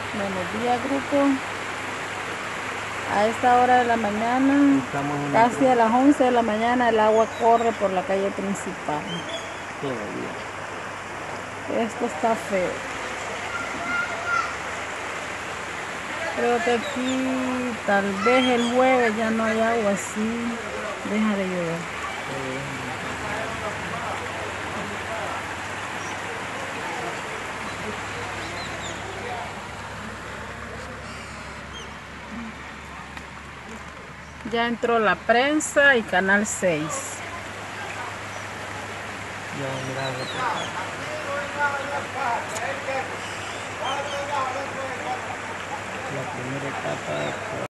Buenos días, grupo. A esta hora de la mañana, casi a las 11 de la mañana, el agua corre por la calle principal. Todavía. Esto está feo. Creo que aquí tal vez el jueves ya no hay agua, así deja de llover. Ya entró la prensa y Canal 6. Ya, mira, la primera etapa.